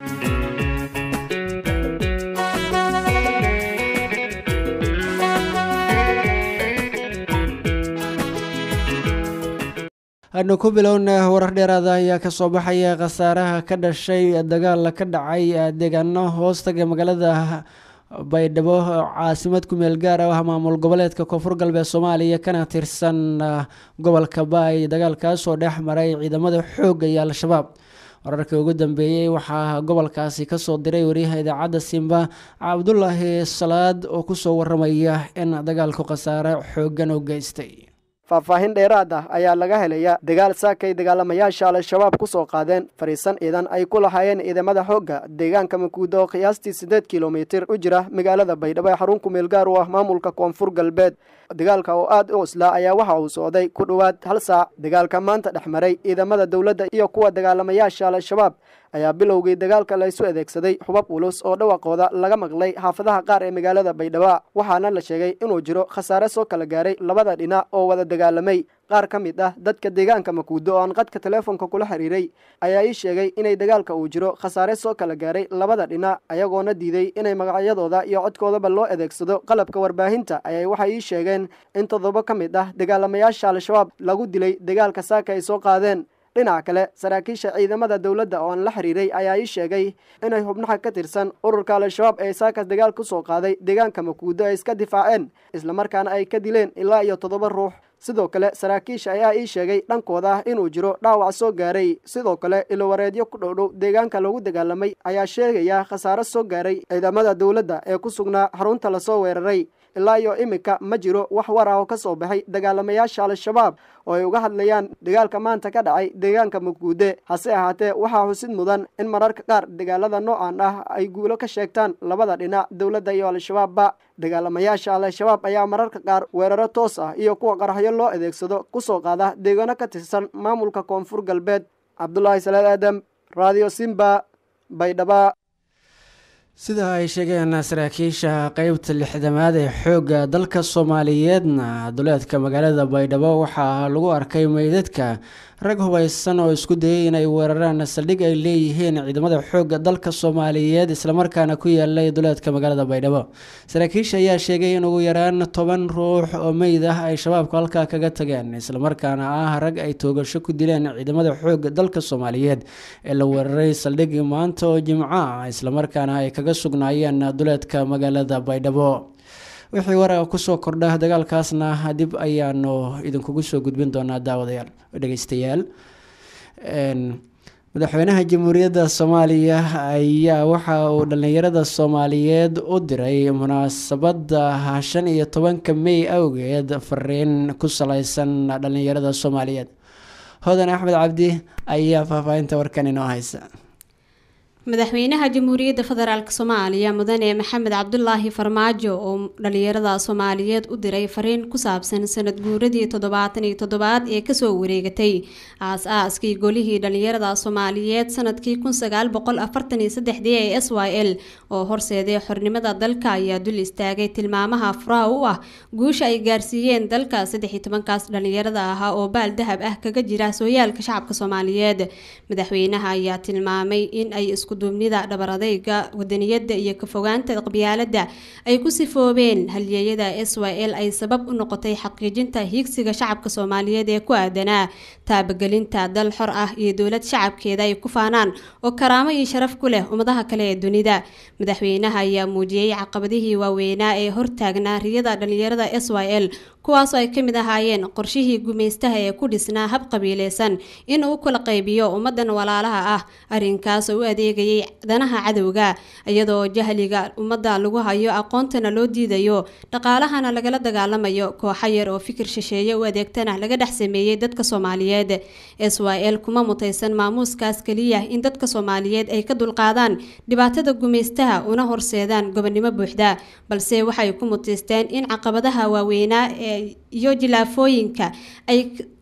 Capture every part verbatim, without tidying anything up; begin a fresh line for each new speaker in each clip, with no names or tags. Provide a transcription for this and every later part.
أنو كوبلون ورق ديرادا ayaa ka soo baxaya khasaaraha ka dhashay dagaal ka dhacay deegaano hoostaga magaalada Baydhabo caasimad ku meel gaar ah maamul goboleedka Koonfur Galbeed Soomaaliya kana tirsan gobolka Baay dagaalkaas oo dhex maray ciidamada xoogga iyo Al-Shabaab wararkii ugu dambeeyay waxa gobolkaasi ka soo diray wariyaha idaacadda Simba Cabdullaahi Salaad oo ku soo waramaya in dagaalku khasaare xooggan u geystay
faahfaahin dheeraad ah ayaa laga helaya dagaal saakay dagaalamayaasha Al-Shabaab ku soo qaadeen fariisan ciidan ay ku lahaayeen ciidamada xoogga deegaanka Makuudo qiyaastii siddeed kiiloomitir u jira magaalada Baydhabo ee xarun ku meel gaar u ah maamulka Koonfur Galbeed dagaalka oo aad u isla ayaa waxa uu socday ku dhawaad hal saac dagaalka maanta dhexmaray ciidamada dawladda iyo kuwa dagaalamayaasha Al-Shabaab ayaa bilowgay dagaalka la isu adeegsaday xubab culus oo dhawaqooda laga maqlay xaafadaha qaar ee magaalada Baydhabo waxaana la sheegay inuu jiro khasaare soo kala gaaray labada dhinac oo wada dagaalamay qaar ka mid ah dadka deegaanka Makuudo oo qadka telefoonka kula xiriiray ayaa ii sheegay inay dagaalka uu jiro khasaare soo kala gaaray labada dhinac ayagoona diiday inay magacyadooda iyo codkoodaba loo adeegsado qalabka warbaahinta ayay waxa ii sheegeen in todoba ka mid ah dagaalamayaasha Al-Shabaab lagu dilay dagaalka saaka ay soo qaadeen dhinaca kale saraakiisha ciidamada dawladda oo aan la xiriiray ayaa ii sheegay inay xubnaha ka tirsan ururka Al-Shabaab ee saaka dagaal ku soo qaaday deegaanka Makuudo ay iska difaaceen isla markaana ay ka dileen ilaa iyo todoba ruux sidoo kale saraakiisha ayaa ii sheegay dhankooda inuu jiro dhaawac soo gaaray sidoo kale ilo wareedyo ku dhowdhow deegaanka lagu dagaalamay ayaa sheegaya khasaare soo gaaray ciidamada dawladda ee ku sugnaa xarunta la soo weeraray ilaa iyo imika ma jiro wax war ah oo ka soo baxay dagaalamayaasha Al-Shabaab oo ay uga hadlayaan dagaalka maanta ka dhacay deegaanka Makuudo hase ahaatee waxaa xusid mudan in mararka qaar dagaalada noocan ah ay guulo ka sheegtaan labada dhinac dawladda iyo Al-Shabaab dagaalamayaasha Al-Shabaab ayaa mararka qaar weeraro toos ah iyo kuwa qaraxyo loo adeegsado ku soo qaada deegaano ka tirsan maamulka Koonfur Galbeed Cabdullaahi Salaad Aadam Radio Simba Baydhabo
sida ay sheegeen saraakiisha qaybta lixdamaad ee xoogga dalka Soomaaliyeedna duleedka magaalada Baydhabo waxaa lagu arkay meydadka rag hubaysan oo isku dayay inay weeraraan saldhig ay leeyihiin ciidamada xoogga dalka Soomaaliyeed isla markaana ku yaalay duleedka magaalada Baydhabo saraakiisha ayaa sheegay in ugu yaraan toban ruux oo meyd ah ay shabaabku halka kaga tageen isla markaana ah rag ay toogasho ku dileen ciidamada xoogga dalka Soomaaliyeed ee la weeraray saldhig maanta oo Jimco isla markaana ay kaga sugnaayeen duleedka magaalada Baydhabo wixii waraa ku soo kordha dagaalkaasna dib ayaanu idinkugu soo gudbin doonaa daawadayaal dhageystayaal een madaxweynaha jamhuuriyadda Soomaaliya ayaa waxa uu dhalinyarada Soomaaliyeed u diray munaasabadda shan iyo tobanka May awgeed fariin ku saleysan dhalinyarada Soomaaliyeed Hodan Axmed Cabdi ayaa faahfaahinta warkan inoo haysa
madaxweynaha jamhuuriyadda federaalka Soomaaliya mudane Maxamed Cabdullaahi Farmaajo oo dhalinyarada Soomaaliyeed u diray fariin ku saabsan sanad guuradii toddobaatan iyo toddobaad ee ka soo wareegatay aas-aaskii golihii dhalinyarada Soomaaliyeed sanadkii kun sagaal boqol afartan iyo saddex ee S Y L oo horseeday xornimada dalka ayaa dul istaagay tilmaamaha furaha u ah guusha ay gaarsiiyeen dalka saddex iyo toban kaas dhalinyarada ah oo baal dahab ah kaga jira sooyaalka shacabka Soomaaliyeed madaxweynaha ayaa tilmaamay in ay duumnida dhabaradayga wadaniyada iyo ka fogaanta qabyaalada ay ku sifoobeen halyeeyada S Y L ay sabab u noqotay xaqiijinta hiigsiga shacabka Soomaaliyeed ee ku aadanaa taabagelinta dal xor ah iyo dawlad shacabkeeda ay ku faanaan oo karaamo iyo sharaf ku leh ummadaha kale ee dunida madaxweynaha ayaa muujiyay caqabadihii waaweynaa ee hortaagnaa riyada dhalinyarada S Y L kuwaas oo ay ka mid ahaayeen qorshihii gumeystaha ee ku dhisnaa hab qabiileysan in uu kala qaybiyo ummadan walaalaha ah arrinkaas oo u adeegayay danaha cadowga iyadoo jahliga ummadda lagu hayo aqoontana loo diidayo dhaqaalahana lagala dagaalamayo kooxo yar oo fikir shisheeye u adeegtana laga dhex sameeyay dadka Soomaaliyeed S Y L kuma mutaysan maamuuskaas kaliya in dadka Soomaaliyeed ay ka dulqaadaan dhibaatada gumeystaha una horseedaan gobonimo buuxda balse waxay ku mutaysteen in caqabadaha waaweynaa iyo jilaafooyinka ay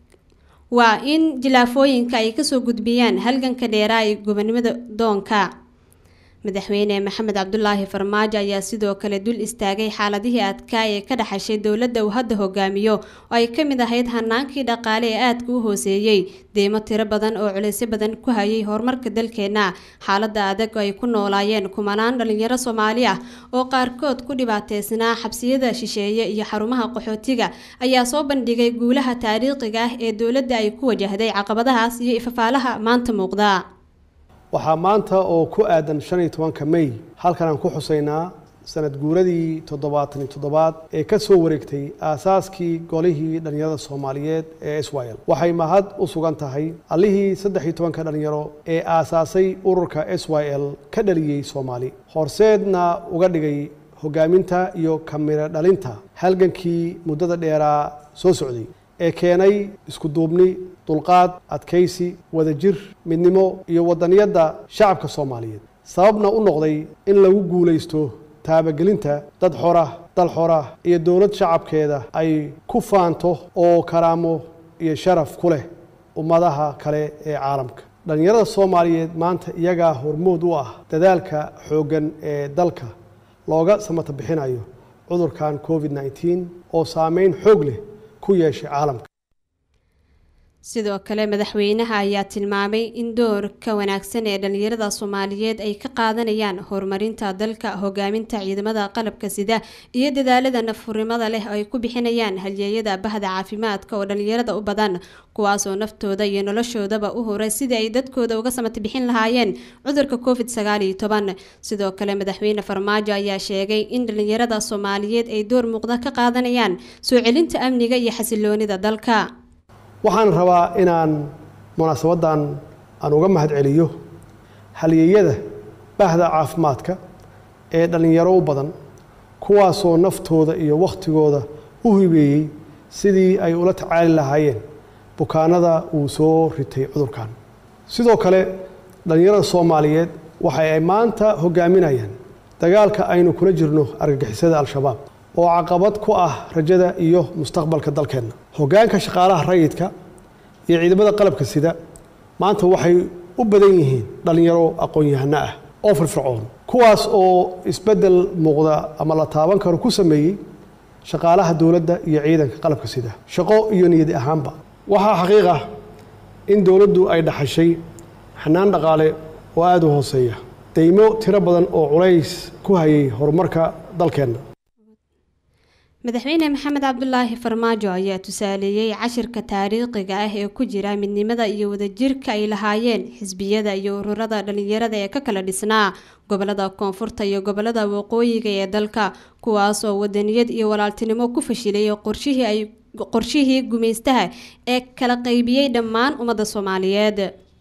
waa in jilaafooyinka ay ka soo gudbiyaan halganka dheeraa ee gobonimada doonka madaxweyne maxamed cabdulaahi farmaajo ayaa sidoo kale dul istaagay xaaladihii adkaa ee ka dhaxashay dowladda uu hadda hogaamiyo oo ay ka mid ahayd hanaankii dhaqaale ee aadka u hooseeyey deymo tiro badan oo culeysyo badan ku hayay horumarka dalkeena xaaladda adag oo ay ku noolaayeen kumanaan dhalinyaro Soomaali ah oo qaarkood ku dhibaataysnaa xabsiyada shisheeye iyo xarumaha qaxootiga ayaa soo bandhigay guulaha taariikhiga ah ee dowladda ay ku wajahday caqabadahaas iyo ifafaalaha maanta muuqda.
waxaa maanta oo ku aadan shan iyo tobanka May halkan aan ku xuseynaa sanad guuradii toddobaatan iyo toddobaad ee ka soo wareegtay aasaaskii golihii dhalinyarada Soomaaliyeed ee S Y L. waxay mahad u sugan tahay allihii saddex iyo tobanka dhalinyaro ee aasaasay ururka S Y L ka dhaliyay Soomaali, horseedna uga dhigay hogaaminta iyo kamira dhalinta halgankii muddada dheeraa soo socday ee keenay isku duubni, dulqaad, adkaysi, wadajir, midnimo iyo wadaniyadda shacabka Soomaaliyeed, sababna u noqday in lagu guuleysto taabagelinta dad xor ah, dal xor ah iyo dowlad shacabkeeda ay ku faanto oo karaamo iyo sharaf ku leh ummadaha kale ee caalamka. dhalinyarada Soomaaliyeed maanta iyagaa hormood u ah dadaalka xooggan ee dalka looga samata bixinayo cudurkan COVID nineteen oo saameyn xoog leh ku yeeshay caalamka.
sidoo kale madaxweynaha ayaa tilmaamay in doorka wanaagsan ee dhalinyarada Soomaaliyeed ay ka qaadanayaan horumarinta dalka, hogaaminta ciidamada qalabka sida iyo dadaalada nafurnimada leh oo ay ku bixinayaan halyeeyada bahda caafimaadka oo dhalinyarada u badan kuwaas oo naftooda iyo noloshoodaba u horay sidii ay dadkooda uga samata bixin lahaayeen cudurka COVID sagaal iyo toban. sidoo kale madaxweyne Farmaajo ayaa sheegay in dhalinyarada Soomaaliyeed ay door muuqda ka qaadanayaan soo celinta amniga iyo xasiloonida dalka.
waxaan rabaa inaan munaasabadan aan uga mahad celiyo halyeeyada bahda caafimaadka ee dhalinyaro u badan kuwaasoo naftooda iyo waqtigooda u hibeeyey sidii ay ula tacaali lahaayeen bukaanada uu soo ritay cudurkan. sidoo kale dhalinyarada Soomaaliyeed waxay ay maanta hogaaminayaan dagaalka aynu kula jirno argagixisada Al-Shabaab oo caqabad ku ah rajada iyo mustaqbalka dalkeena. hoggaanka shaqaalaha rayidka iyo ciidamada qalabka sida maanta waxay u badan yihiin dhalinyaro aqoon-yahano ah oo firfircoon kuwaas oo isbedel muuqda ama la taaban karo ku sameeyay shaqaalaha dowladda iyo ciidanka qalabka sida shaqo iyo niyad ahaanba. waxaa xaqiiq ah in dowladdu ay dhaxashay xanaan dhaqaale oo aad u hooseeya, deymo tiro badan oo culays ku hayay horumarka dalkeena.
madaxweyne maxamed cabdulaahi farmaajo ayaa tusaaleeyay cashirka taariikhiga ah ee ku jira midnimada iyo wadajirka ay lahaayeen xisbiyada iyo ururada dhalinyarada ee ka kala dhisnaa gobolada koonfurta iyo gobolada waqooyiga ee dalka kuwaas oo wadaniyad iyo walaaltinimo ku fashilay qorshihii ay qorshihii gumeystaha ee kala qaybiyay dhammaan ummadda Soomaaliyeed.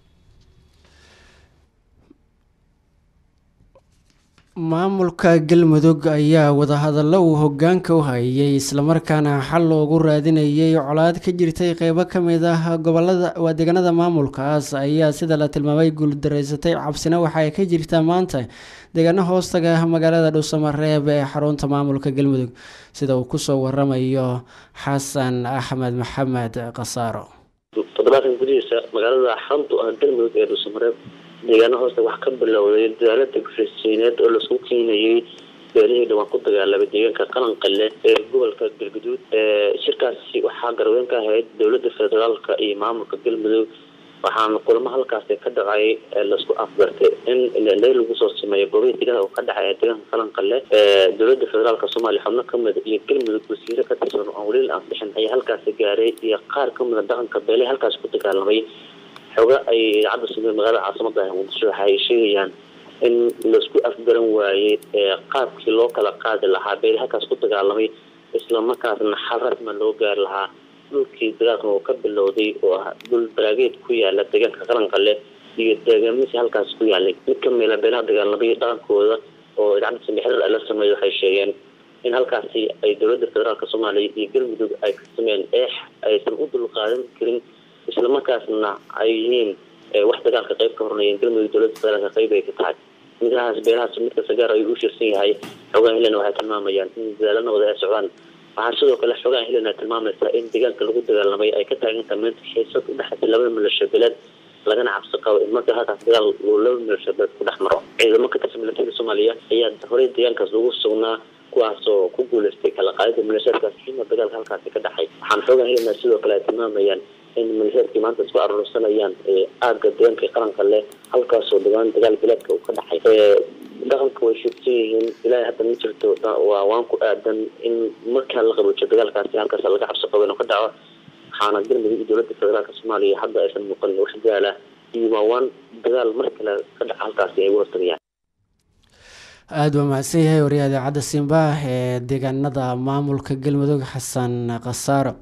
maamulka Galmudug ayaa wadahadallo uu hoggaanka u hayay isla markaana xal loogu raadinayay colaad ka jirtay qaybo ka mid ah gobolada deegaanada maamulkaas ayaa sida la tilmaamay guuldareysatay. cabsina waxa ay ka jirtaa maanta deegaano hoostaga magaalada Dhuusamareeb ee xarunta maamulka Galmudug sida uu ku soo waramayo Xasan Axmed Maxamed Qasaaro.
toddobaadkan gudihiisa magaalada xarunta ah Galmudug ee Dhuusamareeb deegaano hoosta wax ka bilowday dadaalada gufrisiineed oo la isku keenayay beelihii dhawaan ku dagaalamay deegaanka qalanqalle ee gobolka Galgaduud. shirkaasi waxaa garweyn ka ahayd dowladda federaalka iyo maamulka Galmudug waxaana kulamo halkaas ka dhacay la isku afgartay in ilaa lagu soo sameeyo goobihii deegaanka oo ka dhacay deegaanka qalanqalle dowladda federaalka Soomaaliya xubno ka mid iyo Galmudug wasiiro ka tirsan oo wali aan bixin ay halkaas gaaray iyo qaar ka mid ah dhaqanka beelihii halkaas ku dagaalamay. xoga ay cadda sameeyay magaalada caasimada ah Muqdisho waxay sheegayaan in la isku afgaran waayay qaabkii loo kala qaadi lahaa beelaha halkaas ku dagaalamay isla markaasna xal rasmi loo gaar lahaa dhulkii dagaalka oo ka bilowday oo ah dhul baraageed ku yaala deegaanka qaranqalle iyo deegaamada halkaas ku yaalay. mid ka mid ah beelaha dagaalamay dhaqankooda oo cadda sameeyay la sameeyay waxay sheegeen in halkaasi ay dowladda federaalka Soomaaliya iyo Galmudug ay ka sameeyeen eex aysan u dul qaadan karin isla markaasna ay yihiin wax dagaalka qayb ka horreeyay Galmudug dowladda federaalka qayb ay ka tahay. midahaas beelahaas midka sagaar ay u shirsan yahay xogaan helena waxay tilmaamayaan in dadaalada wada ay socdaan. waxaa sidoo kale xogaan helena tilmaamaysa in deegaanka lagu dagaalamay ay ka taagan tahay xiisad u dhaxaysa laba milisho beelad lagana cabsi qabo in marka halkaas dagaal uu laba milisho beelad ku dhex maro. ciidamo ka tirsan Soomaaliya ayaa horey deegaankaas ugu sugnaa kuwaas oo ku guuleystay kala qaadida maleeshiyadaas xilma dagaalka halkaas ka dhacay. Waxaan xogahay in sidoo kale ay tilmaamayaan in maleeshiyadkii maanta isku arursanayaan ee aagga deegaanka qaranka leh halkaas oo deegaan dagaal bilaadka uu ka dhacay. ee dhaqanka way shaqeeyeen ilaa hadda ma jirto waa waan ku aadan in marka la qaboojiyo dagaalkaasi halkaas laga cabsi qabo inuu ka dhaco. waxaana galmudug dowladda federaalka Soomaaliya hadda aysan muuqan wax gaala iyo waan dagaal mar kale ka dhaca halkaas ay wartagayaan.
aad waa mahadsan yahay wariyaha idaacadda Simba ee deegaanada maamulka Galmudug Xasan Qasaaro.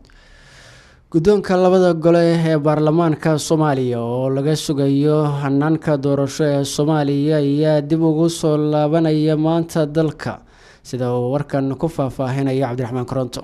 guddoonka labada gole ee baarlamaanka Soomaaliya oo laga sugayo hanaanka doorasho ee Soomaaliya ayaa dib ugu soo laabanaya maanta dalka sida uu warkan ku faahfaahinaya Cabdiraxmaan Koronto.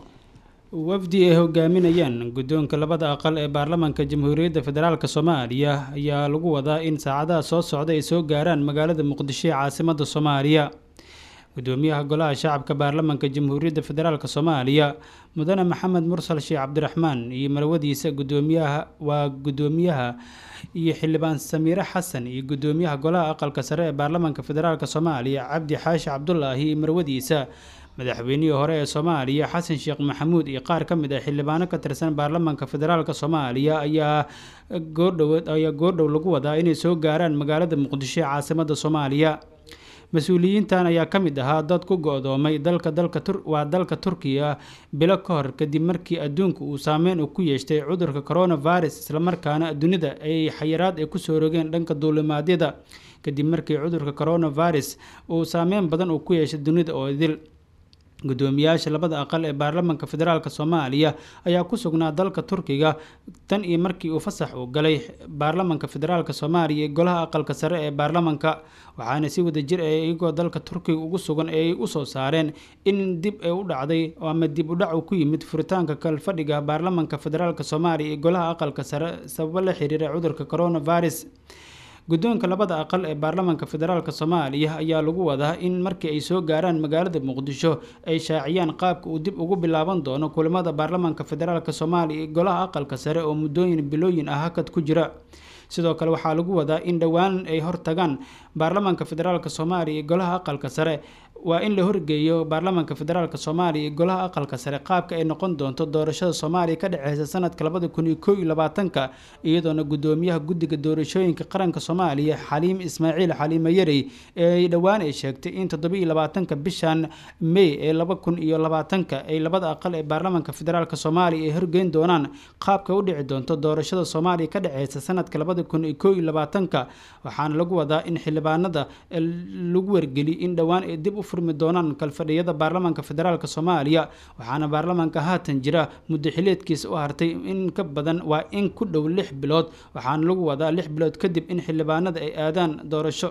wafdi ay hogaaminayaan guddoonka labada aqal ee baarlamaanka Jamhuuriyadda Federaalka Soomaaliya ayaa lagu wadaa in saacadaha soo socda ay soo gaaraan magaalada Muqdisho ee caasimadda Soomaaliya. gudoomiyaha golaha shacabka baarlamaanka Jamhuuriyadda Federaalka Soomaaliya mudane Maxamed Mursal Sheekh Cabdiraxmaan iyo marwadiisa gudoomiyaha waa gudoomiyaha iyo xildhibaan Samiire Xasan iyo gudoomiyaha golaha aqalka sare ee baarlamaanka Federaalka Soomaaliya Cabdi Xaashi Cabdullaahi iyo marwadiisa madaxweynihii hore ee Soomaaliya Xasan Sheekh Maxamuud iyo qaar ka mid ah xildhibaano ka tirsan baarlamaanka Federaalka Soomaaliya ayaa goordhow ayaa goordhow lagu wadaa inay soo gaaraan magaalada Muqdisho ee caasimadda Soomaaliya. mas-uuliyiintan ayaa ka mid ahaa dad ku go'doomay dalka dalka tur waa dalka Turkiga bilo ka hor kadib markii adduunku uu saameyn ku yeeshay cudurka coronavirus isla markaana dunida ay xayiraad ay ku soo rogeen dhanka duulimaadyada kadib markii cudurka coronavirus uu saameyn badan uu ku yeeshay dunida oo idil. gudoomiyaasha labada aqal ee baarlamaanka Federaalka Soomaaliya ayaa ku sugnaa dalka Turkiga tan iyo markii uu fasax u galay baarlamaanka Federaalka Soomaaliya ee golaha aqalka sare ee baarlamaanka waxaana si wada jir ah iyagoo dalka Turkiga ugu sugan ay u soo saareen in dib ay u dhacday ama dib u dhac ku yimid furitaanka kal fadhiga baarlamaanka Federaalka Soomaaliya ee golaha aqalka sare sabab la xiriira cudurka coronavirus. guddoonka labada aqal ee baarlamaanka Federaalka Soomaaliya ayaa lagu wadaa in markii ay soo gaaraan magaalada Muqdisho ay shaaciyaan qaabka uu dib ugu bilaaban doono kulamada baarlamaanka Federaalka Soomaaliya ee golaha aqalka sare oo muddooyin bilooyin ah hakad ku jira. sidoo kale waxaa lagu wadaa in dhawaan ay hortagaan baarlamaanka Federaalka Soomaaliya ee golaha aqalka sare waa in la horgeeyo baarlamaanka Federaalka Soomaaliya ee golaha aqalka sare qaabka ay noqon doonto doorashada Soomaaliya ka dhaceysa sanadka laba kun iyo kow iyo labaatan iyadoona gudoomiyaha guddiga doorashooyinka qaranka Soomaaliya Xaliim Ismaaciil Xaliim Yarey ee dhawaan ay sheegtay in toddoba iyo labaatanka bishan May ee laba kun iyo labaatan ay labada aqal ee baarlamaanka Federaalka Soomaaliya ay horgeyn doonaan qaabka u dhici doonto doorashada Soomaaliya ka dhaceysa sanadka laba kun iyo kow iyo labaatan waxaana lagu wadaa in xildhibaanada lagu wargeli in dhawaan ay dib u furmi doonaan kalfadhiyada baarlamaanka Federaalka Soomaaliya waxaana baarlamaanka haatan jira muddo xileedkiisa u hartay in ka badan waa in ku dhow lix bilood waxaana lagu wadaa lix bilood kadib in xildhibaanada ay aadaan doorasho.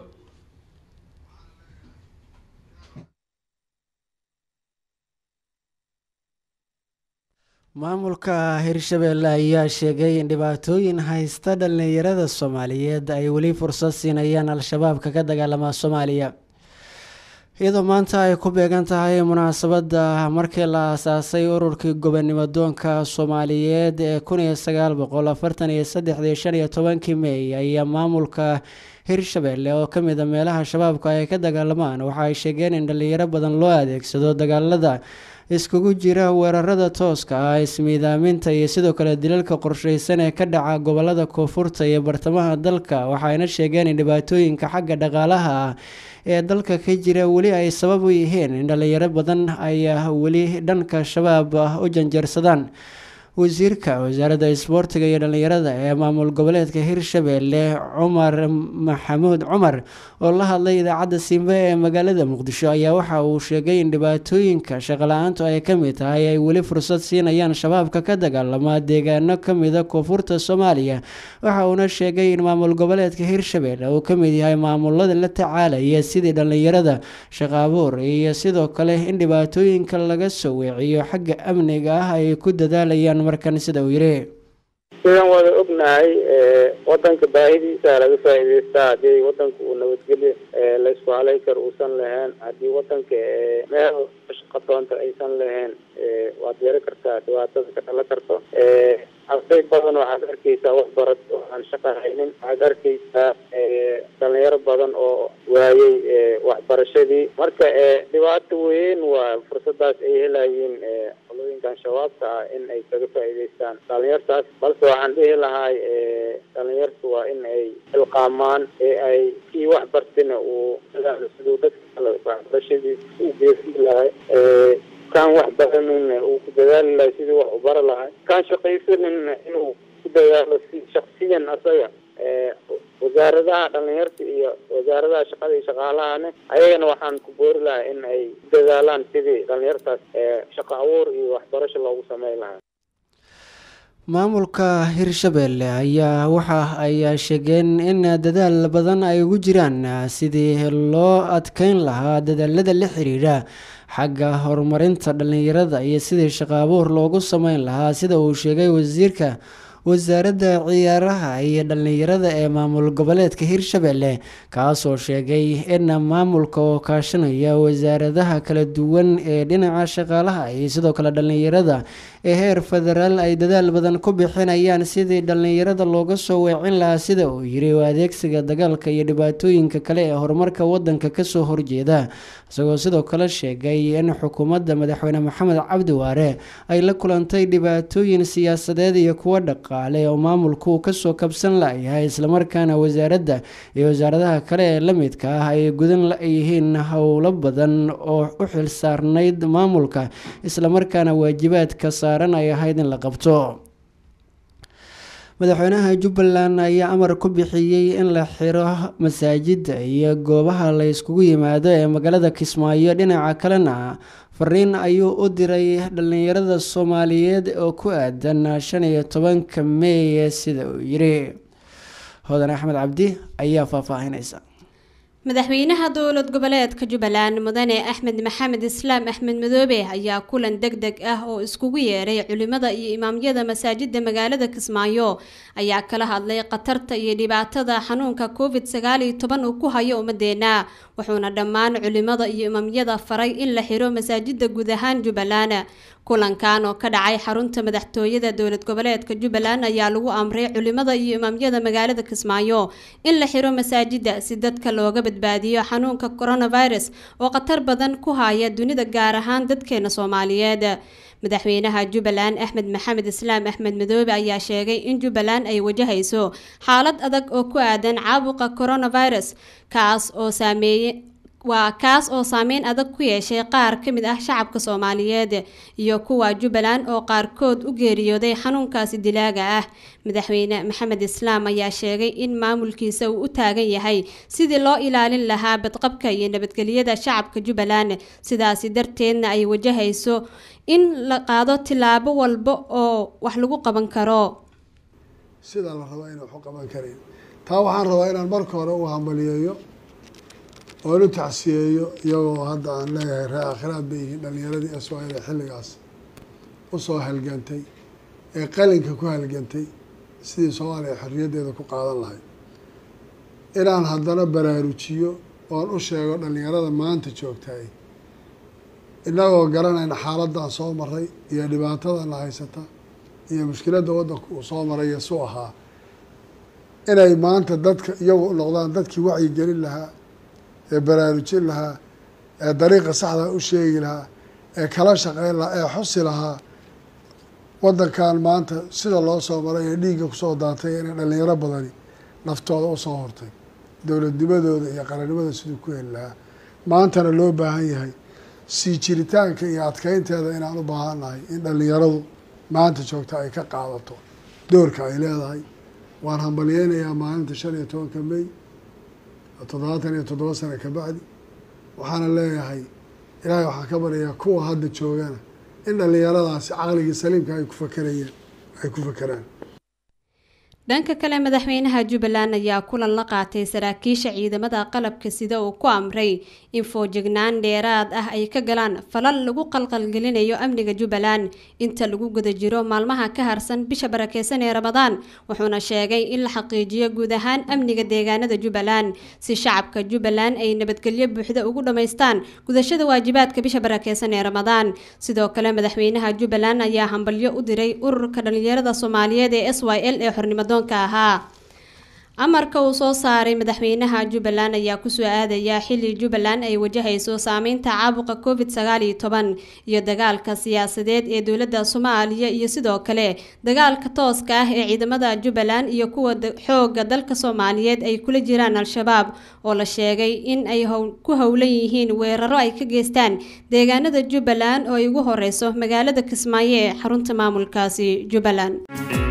maamulka Hirshabelle ayaa sheegay in dhibaatooyin haysta dhalinyarada Soomaaliyeed ay weli fursad siinayaan al-shabaab ka dagaalama Soomaaliya. iyadoo maanta ay ku beegan tahay munaasabada markii la aasaasay ururkii gobonimo doonka Soomaaliyeed ee kun iyo sagaal boqol afartan iyo saddex shan iyo tobankii May ayaa maamulka Hirshabelle oo ka mid ah meelaha shabaabka ay ka dagaalamaan waxa ay sheegeen in dhalinyaro badan loo adeegsado dagaalada iskugu jira weerarada tooska ah ismiidaaminta iyo sidoo kale dilalka qorsheysan ee ka dhaca gobolada koonfurta iyo bartamaha dalka waxayna sheegeen in dhibaatooyinka xagga dhaqaalaha ah ee dalka ka jira weli ay sabab u yihiin in dhalinyaro badan ay weli dhanka shabaab u janjeersadaan. wasiirka wasaaradda isboortiga iyo dhalinyarada ee maamul goboleedka Hirshabelle Cumar Maxamuud Cumar oo la hadlay idaacadda Simba ee magaalada Muqdisho ayaa waxa uu sheegay in dhibaatooyinka shaqo la'aantu ay ka mid tahay ay weli fursad siinayaan shabaabka ka dagaalama deegaano ka mid ah koonfurta Soomaaliya. waxa uuna sheegay in maamul goboleedka Hirshabelle uu ka mid yahay maamulada la tacaalaya sidii dhalinyarada shaqo abuur iyo sidoo kale in dhibaatooyinka laga soo weeciyo xagga amniga ah ay ku dadaalayaan markan sida uu yiri.
sidaan wada ognahay wadanka baahidiisa laga faa'iidaystaa haddii wadanka uu nabadgelyo la isku halay karo uusan lahayn haddii wadanka meel shaqo doonta aysan lahayn waad yari kartaa dhibaatada ka dhalan karto arday badan waxaad arkaysaa wax barad oo aan shaqo haynin waxaad arkaysaa dhalinyaro badan oo waayey waxbarashadii marka dhibaato weyn waa fursadaas ay helayeen qolooyinkan shabaabka ah in ay kaga faa'iidaystaan dhalinyartaas balse waxaan dhihi lahay dhalinyartu waa in ay ilqaamaan ee ay kii wax bartina uu siduu dadka waxbarashadii u geesin lahay كان واحد من وكذلك لا يصير واحد برا لها كان شقيسر إن إنه كذا شخصيا أصيا وزارة ذا دنيرتي وزارة ذا شقادي شغالة أنا أيضا وحن كبور لا إن أي كذا لان تبي دنيرتها شقاور واحد برش الله وسماه لها
maamulka Hirshabelle ayaa waxa ay sheegeen in dadaal badan ay ugu jiraan sidii loo adkeyn lahaa dadaalada la xiriira xagga horumarinta dhalinyarada iyo sidii shaqo abuur loogu sameyn lahaa sida uu sheegay wasiirka wasaaradda ciyaaraha iyo dhalinyarada ee maamul goboleedka Hirshabelle kaasoo sheegay in maamulka oo kaashanaya wasaaradaha kala duwan ee dhinaca shaqaalaha iyo sidoo kale dhalinyarada ee heer federaal ay dadaal badan ku bixinayaan sidii dhalinyarada looga soo weecin lahaa sida uu yiri adeegsiga dagaalka iyo dhibaatooyinka kale ee horumarka wadanka ka soo horjeeda isagoo sidoo kale sheegay in xukuumadda madaxweyne Maxamed Cabdi Waare ay la kulantay dhibaatooyin siyaasadeed iyo kuwa dhaqaale oo maamulku ka soo kabsan lahayd isla markaana wasaaradda iyo wasaaradaha kale ee la midka ah ay gudan la yihiin howlo badan oo u xil saarnayd maamulka isla markaana waajibaadka saaran ay ahayd in la qabto madaxweynaha Jubbaland ayaa amar ku bixiyay in la xiro masaajidda iyo goobaha la iskugu yimaado ee magaalada Kismaayo dhinaca kalena fariin ayuu u diray dhalinyarada Soomaaliyeed oo ku aadan shan iyo tobanka May sida uu yiri Hodan Axmed Cabdi ayaa faahfaahinaysa
madaxweynaha dowlad goboleedka Jubbaland mudane Axmed Maxamed Islaam Axmed Madoobe ayaa kulan degdeg ah oo iskugu yeeray culimada iyo imaamyada masaajidda magaalada Kismaayo ayaa kala hadlay qatarta iyo dhibaatada xanuunka covid sagaal iyo toban uu ku hayo ummadeena wuxuuna dhammaan culimada iyo imaamyada faray in la xiro masaajidda guud ahaan Jubbaland kulankan oo ka dhacay xarunta madaxtooyada dowlad goboleedka Jubbaland ayaa lagu amray culimada iyo imaamyada magaalada Kismaayo in la xiro masaajidda si dadka looga badbaadiyo xanuunka coronavirus oo qatar badan ku haya dunida gaar ahaan dadkeena Soomaaliyeed madaxweynaha Jubbaland Axmed Maxamed Islaam Axmed Madoobe ayaa sheegay in Jubbaland ay wajahayso xaalad adag oo ku aadan caabuqa coronavirus kaas oo saameeyay waa kaas oo saameyn adag ku yeeshay qaar ka mid ah shacabka Soomaaliyeed iyo kuwa Jubbaland oo qaarkood u geeriyooday xanuunkaasi dilaaga ah madaxweyne Maxamed Islaam ayaa sheegay in maamulkiisa uu u taagan yahay sidii loo ilaalin lahaa badqabka iyo nabadgelyada shacabka Jubbaland sidaas darteedna ay wajahayso in la qaado tilaabo walba oo wax lagu qaban karo
sida la rabo inuu wax qaban kareen taa waxaan rabaa inaan marka hore u hambaliyeeyo oo la tacsiyeeyo iyagoo hadda aan leeyahay raa akhiraad bay yihiin dhalinyaradii Soomaaliya xilligaas u soo halgantay ee qalinka ku halgantay sidii Soomaaliya xorriyadeeda ku qaadan lahayd inaan haddana baraarujiyo oon u sheego dhalinyarada maanta joogtay inagoo garanayna xaaladdan soo maray iyo dhibaatadan haysata iyo mushkiladda waddanka uu soo maray soo ahaa inay maanta dadka iyagu noqdaan dadkii wacyi gelin lahaa ee baraarujin lahaa ee dariiqa saxda u sheegi lahaa ee kala shaqeyn lahaa ee xusi lahaa waddankan maanta sida loo soo maray ee dhiigga kusoo daatay inay dhalinyaro badani naftooda usoo hortay dowladnimadooda iyo qarannimada siduu ku heli lahaa maantana loo baahan yahay sii jiritaanka iyo adkeynteeda inaan u baahannahay in dhalinyaradu maanta joogta ay ka qaadato doorka ay leedahay waan hambaliyeynayaa maalinta shan iyo tobanka May toddobaatan iyo toddoba sano ka bacdi waxaana leeyahay ilaahay waxaan ka baryayaa kuwa hadda joogana in dhalinyaradaasi caqligii saliimka ay ku fakerayeen ay ku fakeraan
dhanka kale madaxweynaha Jubbaland ayaa kulan la qaatay saraakiisha ciidamada qalabka sida uu ku amray in foojignaan dheeraad ah ay ka galaan falal lagu qalqalgelinayo amniga Jubbaland inta lagu guda jiro maalmaha ka harsan bisha barakeysan ee Ramadaan wuxuuna sheegay in la xaqiijiyo guud ahaan amniga deegaanada Jubbaland si shacabka Jubbaland ay nabadgelyo buuxda ugu dhameystaan gudashada waajibaadka bisha barakeysan ee Ramadaan sidoo kale madaxweynaha Jubbaland ayaa hambalyo u diray ururka dhalinyarada Soomaaliyeed ee S Y L ee xornimada amarka uu soo saaray madaxweynaha Jubbaland ayaa ku soo aadaya xilli Jubbaland ay wajahayso saameynta caabuqa covid sagaal iyo toban iyo dagaalka siyaasadeed ee dawladda Soomaaliya iyo sidoo kale dagaalka tooska ah ee ciidamada Jubbaland iyo kuwa xoogga dalka Soomaaliyeed ay kula jiraan al-shabaab oo la sheegay in ay ku howlan yihiin weeraro ay ka geystaan deegaanada Jubbaland oo ay ugu horeyso magaalada Kismaayo ee xarunta maamulkaasi Jubbaland.